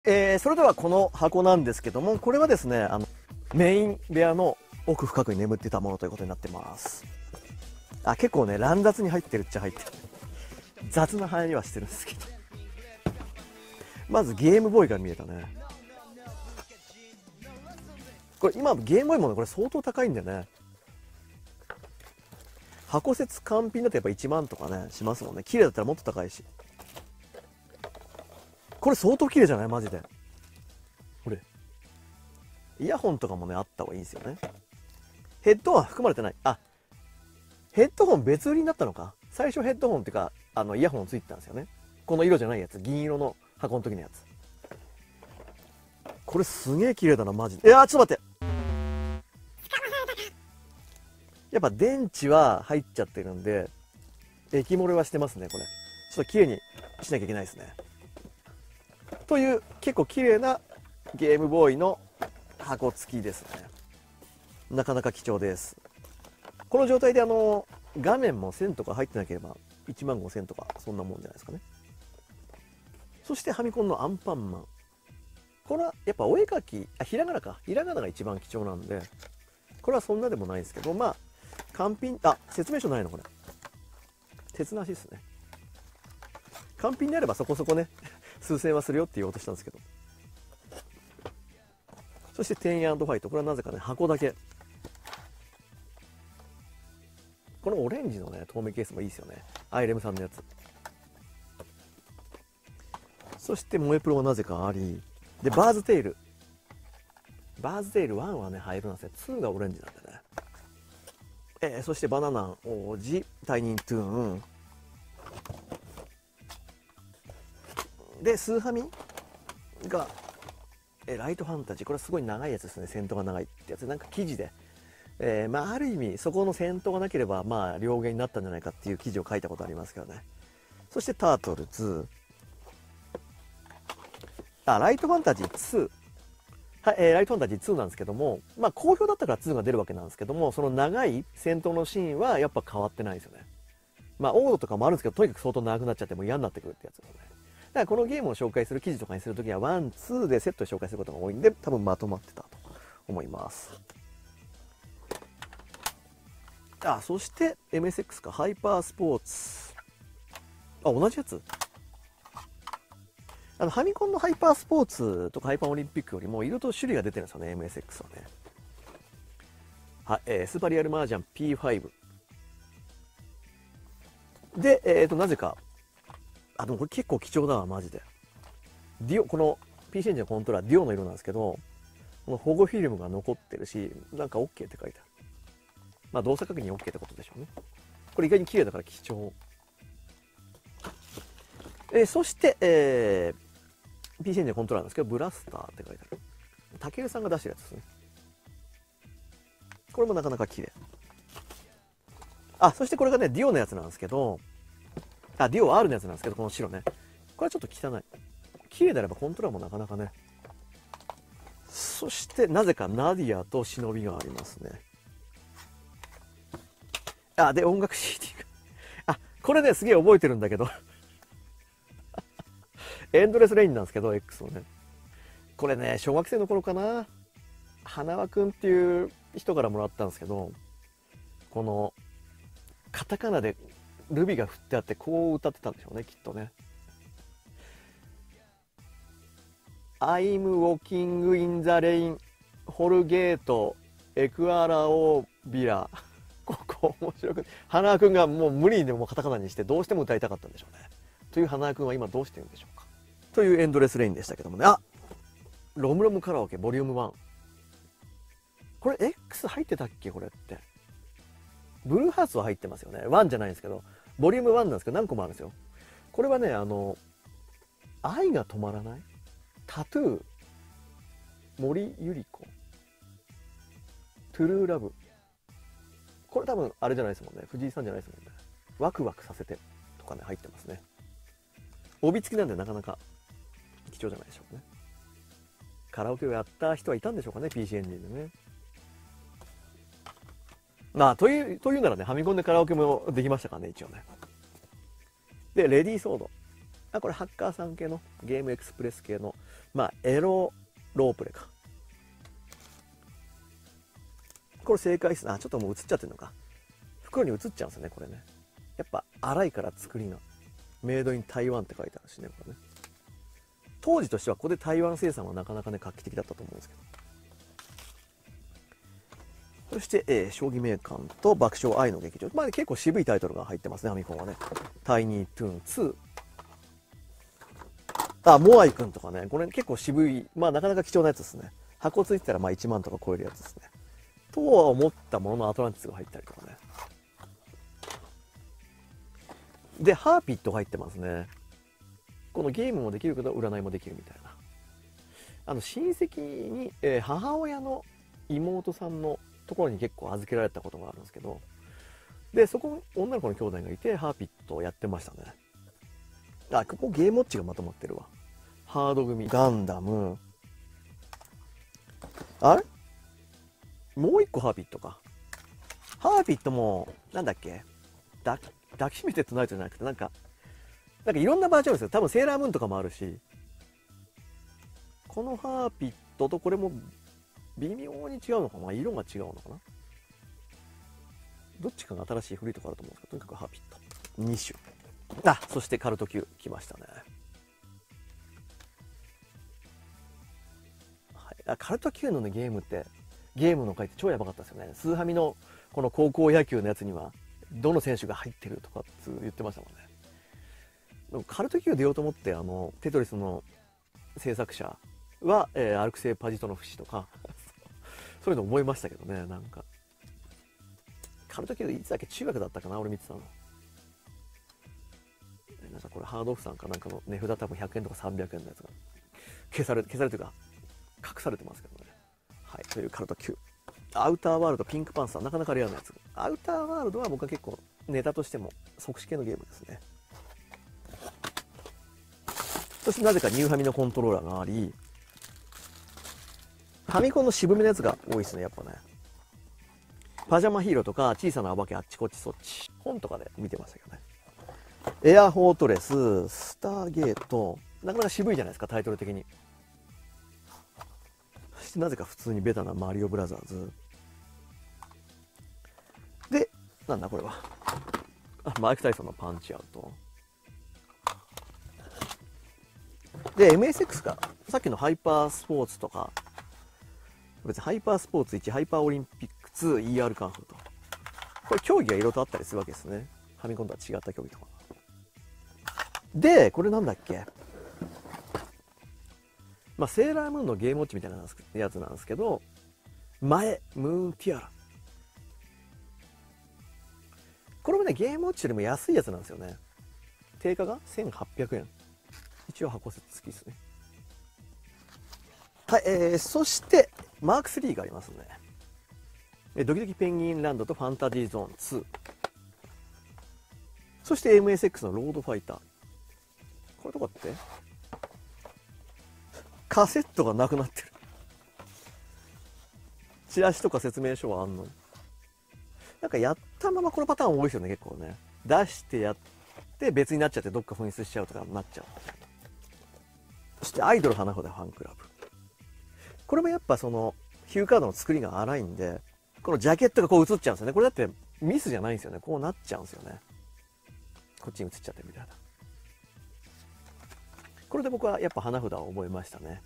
それではこの箱なんですけども、これはですね、メイン部屋の奥深くに眠ってたものということになってます。結構ね、乱雑に入ってるっちゃ入ってる。雑な入りはしてるんですけど。まずゲームボーイが見えたね。これ今ゲームボーイもね、これ相当高いんだよね。箱説完品だとやっぱ1万とかね、しますもんね。綺麗だったらもっと高いし。これ相当綺麗じゃないマジで。これ。イヤホンとかもね、あった方がいいんですよね。ヘッドホンは含まれてない。ヘッドホン別売りになったのか。最初ヘッドホンっていうか、イヤホンついてたんですよね。この色じゃないやつ。銀色の箱の時のやつ。これすげえ綺麗だな、マジで。ちょっと待って。やっぱ電池は入っちゃってるんで、液漏れはしてますね、これ。ちょっと綺麗にしなきゃいけないですね。という、結構綺麗なゲームボーイの箱付きですね。なかなか貴重です。この状態で画面も1000とか入ってなければ1万5000とかそんなもんじゃないですかね。そしてファミコンのアンパンマン。これはやっぱお絵描き、ひらがなか。ひらがなが一番貴重なんで、これはそんなでもないですけど、まあ、完品、説明書ないのこれ。鉄なしですね。完品であればそこそこね、数千はするよって言おうとしたんですけど。そしてテン&ファイト。これはなぜかね、箱だけ。このオレンジのね、透明ケースもいいですよね。アイレムさんのやつ。そして萌えプロはなぜかあり。で、バーズテイル。バーズテイル1はね、入るんですね。2がオレンジなんでね。そしてバナナン王子、タイニートゥーン。で、スーハミが、ライトファンタジー。これはすごい長いやつですね。戦闘が長いってやつ。なんか記事で。まあ、ある意味、そこの戦闘がなければ、まあ、両言になったんじゃないかっていう記事を書いたことありますけどね。そして、タートル2。ライトファンタジー2。はい、ライトファンタジー2なんですけども、まあ、好評だったから2が出るわけなんですけども、その長い戦闘のシーンはやっぱ変わってないんですよね。まあ、オードとかもあるんですけど、とにかく相当長くなっちゃってもう嫌になってくるってやつですね。だからこのゲームを紹介する記事とかにするときは、1、2でセットで紹介することが多いんで、多分まとまってたと思います。そして MSX か、ハイパースポーツ。同じやつ。ファミコンのハイパースポーツとかハイパーオリンピックよりもいろいろと種類が出てるんですよね、MSX はね。はい、スーパーリアルマージャン P5。で、なぜか、でもこれ結構貴重だわ、マジで。ディオ、この PC エンジンのコントローラー、ディオの色なんですけど、この保護フィルムが残ってるし、なんか OK って書いてある。まあ動作確認 OK ってことでしょうね。これ意外に綺麗だから貴重。そして、PC エンジンのコントローラーなんですけど、ブラスターって書いてある。タケルさんが出してるやつですね。これもなかなか綺麗。そしてこれがね、ディオのやつなんですけど、ディオ R のやつなんですけど、この白ね。これはちょっと汚い。綺麗であればコントローラーもなかなかね。そして、なぜかナディアと忍びがありますね。で、音楽 CD が。これね、すげえ覚えてるんだけど。エンドレスレインなんですけど、X のね。これね、小学生の頃かな。花輪くんっていう人からもらったんですけど、この、カタカナでルビが振ってあって、こう歌ってたんでしょうね、きっとね。I'm walking in the rain, ホルゲート、エクアラオビラ。ここ面白く、花輪くんがもう無理にでもカタカナにしてどうしても歌いたかったんでしょうね。という花輪くんは今どうしてるんでしょうか。というエンドレスレインでしたけどもね。ロムロムカラオケボリューム1。これ X 入ってたっけこれって。ブルーハーツは入ってますよね。1じゃないんですけど、ボリューム1なんですけど何個もあるんですよ。これはね、愛が止まらない、タトゥー、森ゆり子、トゥルーラブ。これ多分あれじゃないですもんね。藤井さんじゃないですもんね。ワクワクさせてとかね、入ってますね。帯付きなんでなかなか貴重じゃないでしょうかね。カラオケをやった人はいたんでしょうかね、PC エンジンでね。というならね、ファミコンでカラオケもできましたからね、一応ね。で、レディーソード。 これハッカーさん系のゲームエクスプレス系のエロロープレか。これ正解です。ちょっともう映っちゃってるのか。袋に映っちゃうんですよね、これね。やっぱ粗いから作りがメイドイン台湾って書いてあるしね、これね。当時としてはここで台湾生産はなかなかね画期的だったと思うんですけど。そして、将棋名鑑と爆笑愛の劇場。結構渋いタイトルが入ってますね、ファミコンはね。タイニートゥーン2。モアイくんとかね、これ結構渋い、なかなか貴重なやつですね。箱ついてたら1万とか超えるやつですね。とは思ったもののアトランティスが入ったりとかね。で、ハーピットが入ってますね。このゲームもできるけど占いもできるみたいな。親戚に、母親の妹さんのところに結構預けられたことがあるんですけど、でそこに女の子の兄弟がいてハーピットをやってましたね。ここゲームウォッチがまとまってるわ。ハード組、ガンダム、あれもう一個ハーピットか。ハーピットもなんだっけ、抱きしめてトゥナイトじゃなくてなんかいろんなバージョンですよ。多分セーラームーンとかもあるし、このハーピットとこれも微妙に違うのかな、色が違うのかな、どっちかが新しい古いとこあると思うんですけど、とにかくハーピット2種。そしてカルト Q 来ましたね。カルト Q の、ね、ゲームの回って超やばかったですよね。スーハミのこの高校野球のやつにはどの選手が入ってるとかって言ってましたもんね。でもカルト Q 出ようと思ってテトリスの制作者は、アルクセイ・パジトノフ氏とかそういうの思いましたけどね。なんかカルト Q いつだっけ、中学だったかな、俺見てたの。なんかこれハードオフさんかなんかの値札多分100円とか300円のやつが消されというか隠されてますけどね。はい、というカルト Q。アウターワールド、ピンクパンサー、なかなかレアなやつ。アウターワールドは僕は結構ネタとしても即死系のゲームですね。そしてなぜかニューファミのコントローラーがあり、ファミコンの渋めのやつが多いですね、やっぱね。パジャマヒーローとか小さなお化けあっちこっちそっち、本とかで見てましたけどね。エアフォートレス、スターゲート、なかなか渋いじゃないですか、タイトル的に。そしてなぜか普通にベタなマリオブラザーズで、なんだこれは、マイク・タイソンのパンチアウトで、 MSX か。さっきのハイパースポーツとか、別にハイパースポーツ1、ハイパーオリンピック2、ER カンフーと、これ競技がいろいろとあったりするわけですね。ファミコンとは違った競技とかで、これなんだっけ、セーラームーンのゲームウォッチみたいなやつなんですけど、ムーンティアラ、これもねゲームウォッチよりも安いやつなんですよね。定価が1800円。一応箱付きですね。はい、そしてマーク3がありますね。ドキドキペンギンランドとファンタジーゾーン2、そして MSX のロードファイター。これとかってカセットがなくなってる。チラシとか説明書はあんのに、なんかやったままこのパターン多いですよね、結構ね。出してやって別になっちゃってどっか紛失しちゃうとかなっちゃう。そしてアイドル花札ファンクラブ、これもやっぱそのヒューカードの作りが荒いんで、このジャケットがこう映っちゃうんですよね。これだってミスじゃないんですよね。こうなっちゃうんですよね。こっちに映っちゃってるみたいな。これで僕はやっぱ花札を覚えましたね。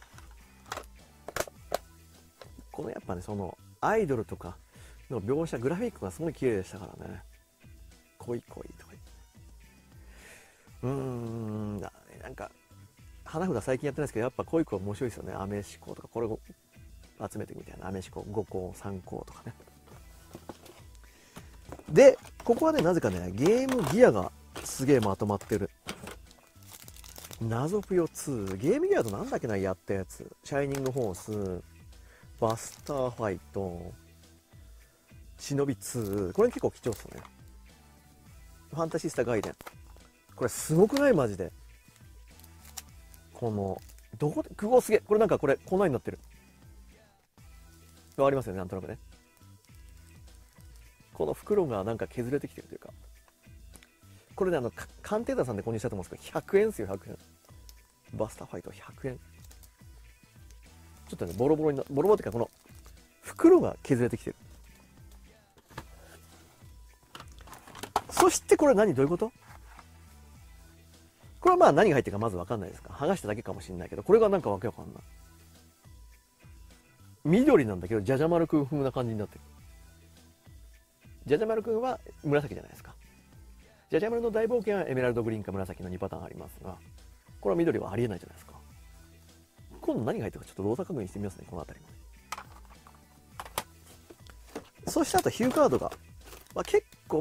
このやっぱね、そのアイドルとかの描写、グラフィックがすごい綺麗でしたからね。恋恋とか言って、なんか花札最近やってないですけど、やっぱ恋恋面白いですよね。アメシコとか、これを集めてみたいな、アメシコ5個3個とかね。でここはね、なぜかねゲームギアがすげえまとまってる。謎ぷよ2、ゲームギアとなんだっけな、やったやつ、シャイニングホース、バスターファイト、忍び2、これ結構貴重ですね。ファンタシスタガイデン、これすごくない？マジで。このどこで久保すげえ、これなんかこれこんなになってる。わかりますよね、なんとなくね。この袋がなんか削れてきてるというか、 これね、鑑定団さんで購入したと思うんですけど、100円ですよ、100円。バスターファイト100円。ちょっとね、ボロボロっていうか、この袋が削れてきてる。そしてこれどういうこと？これはまあ何が入ってるかまず分かんないですか。剥がしただけかもしれないけど、これがなんかわけわかんない。緑なんだけど、じゃじゃ丸くん風な感じになってる。じゃじゃ丸くんは紫じゃないですか。じゃじゃ丸の大冒険はエメラルドグリーンか紫の2パターンありますが、これは緑はありえないじゃないですか。今度何が入ってるかちょっと動作確認してみますね、この辺りも。そしてあとヒューカードが、結構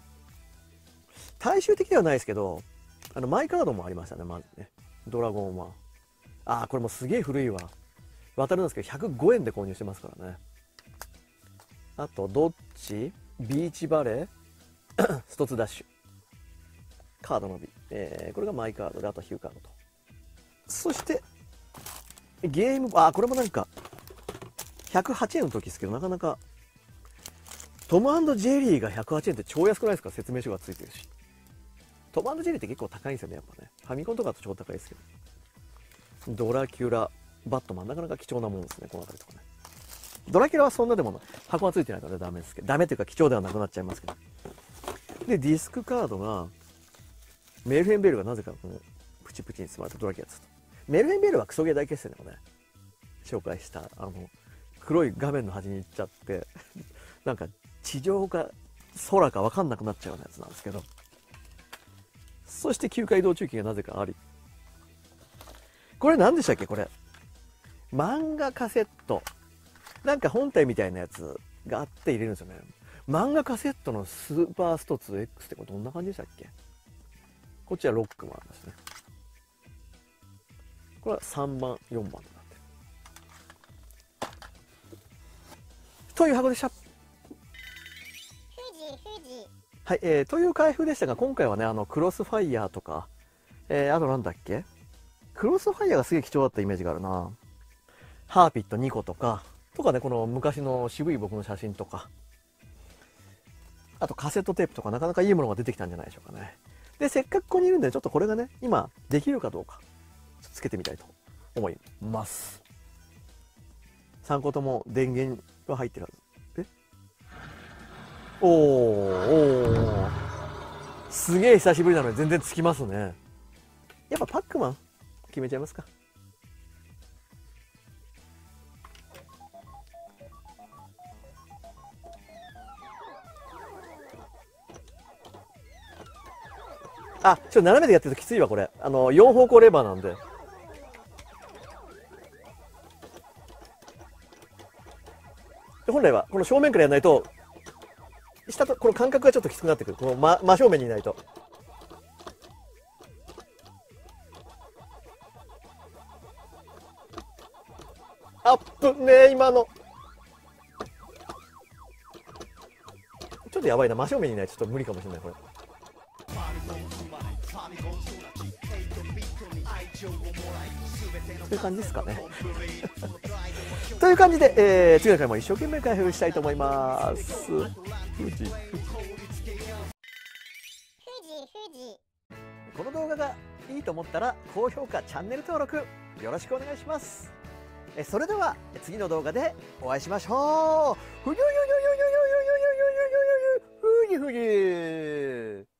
大衆的ではないですけど、マイカードもありましたね、まずね。ドラゴンは。これもすげえ古いわ。渡るんですけど、105円で購入してますからね。あと、どっち？ビーチバレーストツダッシュ。カードのみ。これがマイカードで、あとヒューカードと。そして、ゲーム、これもなんか、108円の時ですけど、なかなか、トム&ジェリーが108円って超安くないですか？説明書がついてるし。トム&ジェリーって結構高いんですよね、やっぱね。ファミコンとかだと超高いですけど。ドラキュラ、バットマン、なかなか貴重なもんですね、この辺りとかね。ドラキュラはそんなでも箱がついてないからダメですけど、ダメというか貴重ではなくなっちゃいますけど。で、ディスクカードが、メルヘンベールがなぜかこのプチプチに詰まったドラキュラですと。メルヘンベールはクソゲー大決戦でもね、紹介した、黒い画面の端に行っちゃって、なんか地上か空か分かんなくなっちゃうようなやつなんですけど。そして球界移動中継がなぜかあり。これ何でしたっけこれ。漫画カセット。なんか本体みたいなやつがあって入れるんですよね。漫画カセットのスーパースト 2X ってこれどんな感じでしたっけ？こっちはロックもありますね。これは3番、4番になってる。という箱でした。はい、という開封でしたが、今回はね、クロスファイヤーとか、あとなんだっけ？クロスファイヤーがすげえ貴重だったイメージがあるな。ハーピット2個とかね、この昔の渋い僕の写真とか、あとカセットテープとかなかなかいいものが出てきたんじゃないでしょうかね。で、せっかくここにいるんで、ちょっとこれがね、今できるかどうか、つけてみたいと思います。3個とも電源は入ってるはず。すげえ久しぶりなので全然つきますね。やっぱパックマン決めちゃいますか。ちょっと斜めでやってるときついわこれ。4方向レバーなんで。本来はこの正面からやらないと、下とこの感覚がちょっときつくなってくる。この真正面にいないと。ね今の。ちょっとやばいな。真正面にいないとちょっと無理かもしれないこれ。という感じですかね。という感じで、次の回も一生懸命開封したいと思います。この動画がいいと思ったら高評価、チャンネル登録よろしくお願いします。それでは次の動画でお会いしましょう。ふにゅふにゅふにゅふにゅふにゅふにゅふにゅふにゅ。